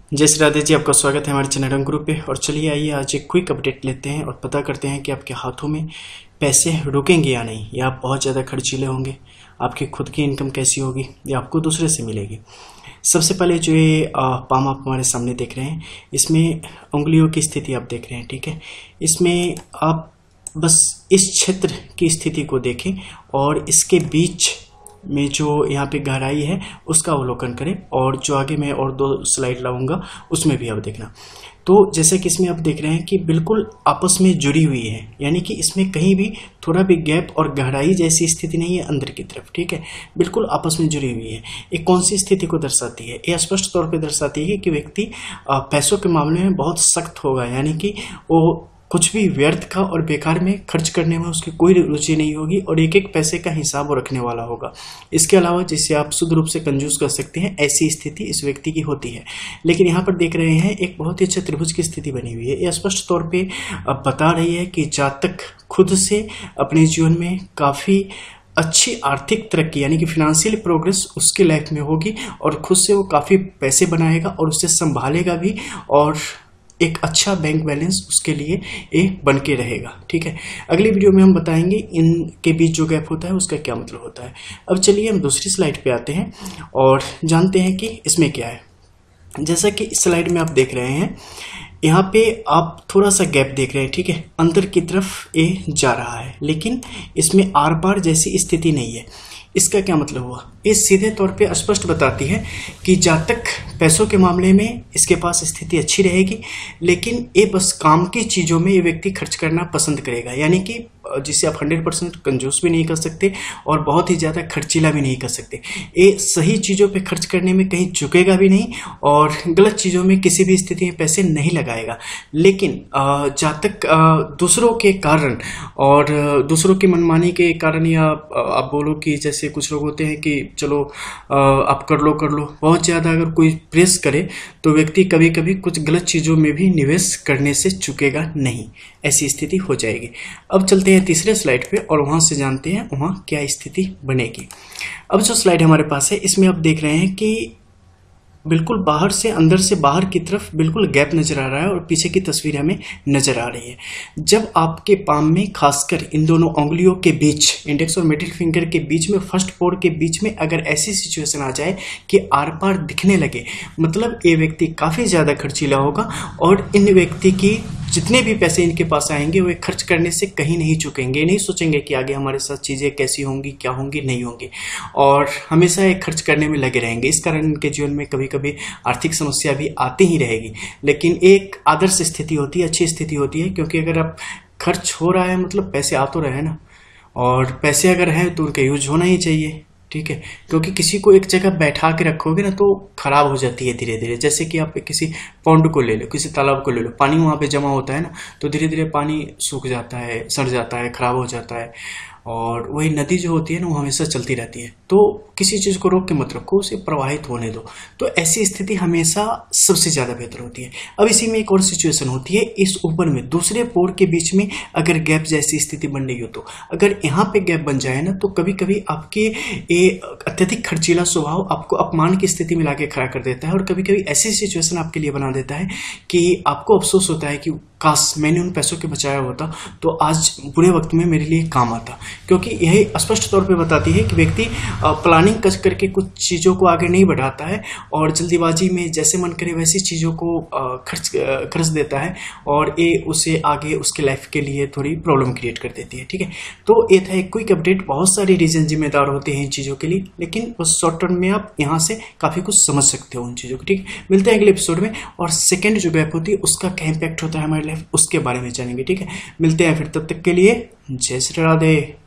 जय श्री राधे जी, आपका स्वागत है हमारे चैनल रंग ग्रुप पे। और चलिए आइए आज एक क्विक अपडेट लेते हैं और पता करते हैं कि आपके हाथों में पैसे रुकेंगे या नहीं, या आप बहुत ज़्यादा खर्चीले होंगे, आपकी खुद की इनकम कैसी होगी या आपको दूसरे से मिलेगी। सबसे पहले जो ये पाम आप हमारे सामने देख रहे हैं, इसमें उंगलियों की स्थिति आप देख रहे हैं, ठीक है। इसमें आप बस इस क्षेत्र की स्थिति को देखें और इसके बीच में जो यहाँ पे गहराई है उसका अवलोकन करें, और जो आगे मैं और 2 स्लाइड लाऊंगा उसमें भी आप देखना। तो जैसे कि इसमें आप देख रहे हैं कि बिल्कुल आपस में जुड़ी हुई है, यानी कि इसमें कहीं भी थोड़ा भी गैप और गहराई जैसी स्थिति नहीं है अंदर की तरफ, ठीक है। बिल्कुल आपस में जुड़ी हुई है। ये कौन सी स्थिति को दर्शाती है? ये स्पष्ट तौर पे दर्शाती है कि व्यक्ति पैसों के मामले में बहुत सख्त होगा, यानी कि वो कुछ भी व्यर्थ का और बेकार में खर्च करने में उसकी कोई रुचि नहीं होगी और एक एक पैसे का हिसाब वो रखने वाला होगा। इसके अलावा जिसे आप शुद्ध रूप से कंजूस कर सकते हैं, ऐसी स्थिति इस व्यक्ति की होती है। लेकिन यहाँ पर देख रहे हैं एक बहुत ही अच्छे त्रिभुज की स्थिति बनी हुई है। यह स्पष्ट तौर पे बता रही है कि जातक खुद से अपने जीवन में काफी अच्छी आर्थिक तरक्की यानी कि फाइनेंशियल प्रोग्रेस उसके लाइफ में होगी और खुद से वो काफी पैसे बनाएगा और उससे संभालेगा भी, और एक अच्छा बैंक बैलेंस उसके लिए एक बन के रहेगा, ठीक है। अगली वीडियो में हम बताएंगे इनके बीच जो गैप होता है उसका क्या मतलब होता है। अब चलिए हम दूसरी स्लाइड पे आते हैं और जानते हैं कि इसमें क्या है। जैसा कि इस स्लाइड में आप देख रहे हैं, यहाँ पे आप थोड़ा सा गैप देख रहे हैं, ठीक है। अंदर की तरफ ये जा रहा है, लेकिन इसमें आर पार जैसी स्थिति नहीं है। इसका क्या मतलब हुआ? ये सीधे तौर पे स्पष्ट बताती है कि जातक पैसों के मामले में इसके पास स्थिति अच्छी रहेगी, लेकिन ये बस काम की चीजों में ये व्यक्ति खर्च करना पसंद करेगा, यानी कि जिसे आप 100% कंजूस भी नहीं कर सकते और बहुत ही ज्यादा खर्चीला भी नहीं कर सकते। ये सही चीजों पे खर्च करने में कहीं झुकेगा भी नहीं और गलत चीजों में किसी भी स्थिति में पैसे नहीं लगाएगा। लेकिन जातक दूसरों के कारण और दूसरों की मनमानी के कारण, या आप बोलो कि जैसे कुछ लोग होते हैं कि चलो आप कर लो, बहुत ज्यादा अगर कोई प्रेस करे तो व्यक्ति कभी कभी कुछ गलत चीजों में भी निवेश करने से चुकेगा नहीं, ऐसी स्थिति हो जाएगी। अब चलते हैं तीसरे स्लाइड पे और वहां से जानते हैं वहां क्या स्थिति बनेगी। अब जो स्लाइड हमारे पास है, इसमें आप देख रहे हैं कि बिल्कुल बाहर से अंदर से बाहर की तरफ बिल्कुल गैप नजर आ रहा है और पीछे की तस्वीर हमें नजर आ रही है। जब आपके पाम में खासकर इन दोनों उंगलियों के बीच, इंडेक्स और मिडिल फिंगर के बीच में, फर्स्ट पोर के बीच में अगर ऐसी सिचुएशन आ जाए कि आर पार दिखने लगे, मतलब ये व्यक्ति काफी ज्यादा खर्चीला होगा और इन व्यक्ति की जितने भी पैसे इनके पास आएंगे वे खर्च करने से कहीं नहीं चुकेंगे, नहीं सोचेंगे कि आगे हमारे साथ चीजें कैसी होंगी, क्या होंगी, नहीं होंगी, और हमेशा एक खर्च करने में लगे रहेंगे। इस कारण इनके जीवन में कभी कभी आर्थिक समस्या भी आती ही रहेगी। लेकिन एक आदर्श स्थिति होती है, अच्छी स्थिति होती है, क्योंकि अगर आप खर्च हो रहा है मतलब पैसे आ तो रहे हैं ना, और पैसे अगर है तो उनका यूज होना ही चाहिए, ठीक है। क्योंकि किसी को एक जगह बैठा के रखोगे ना तो खराब हो जाती है धीरे धीरे। जैसे कि आप किसी पौंड को ले लो, किसी तालाब को ले लो, पानी वहां पे जमा होता है ना, तो धीरे धीरे पानी सूख जाता है, सड़ जाता है, खराब हो जाता है। और वही नदी जो होती है ना, वो हमेशा चलती रहती है। तो किसी चीज को रोक के मत रखो, उसे प्रवाहित होने दो। तो ऐसी स्थिति हमेशा सबसे ज्यादा बेहतर होती है। अब इसी में एक और सिचुएशन होती है, इस ऊपर में दूसरे पोर के बीच में अगर गैप जैसी स्थिति बन रही हो, तो अगर यहाँ पे गैप बन जाए ना, तो कभी कभी आपके ये अत्यधिक खर्चीला स्वभाव आपको अपमान की स्थिति में लाके खड़ा कर देता है, और कभी कभी ऐसी सिचुएशन आपके लिए बना देता है कि आपको अफसोस होता है कि काश मैंने उन पैसों के बचाया होता तो आज बुरे वक्त में मेरे लिए काम आता। क्योंकि यही स्पष्ट तौर पे बताती है कि व्यक्ति प्लानिंग करके कुछ चीजों को आगे नहीं बढ़ाता है और जल्दीबाजी में जैसे मन करे वैसी चीजों को खर्च देता है, और ये उसे आगे उसके लाइफ के लिए थोड़ी प्रॉब्लम क्रिएट कर देती है, ठीक है। तो ये था एक क्विक अपडेट। बहुत सारे रीजन जिम्मेदार होते हैं इन चीजों के लिए, लेकिन उस शॉर्ट टर्म में आप यहाँ से काफी कुछ समझ सकते हो उन चीजों को, ठीक है। मिलते हैं अगले एपिसोड में, और सेकेंड जो गैप होती है उसका क्या इम्पैक्ट होता है हमारे लाइफ, उसके बारे में जानेंगे, ठीक है। मिलते हैं फिर, तब तक के लिए जय श्री राधे।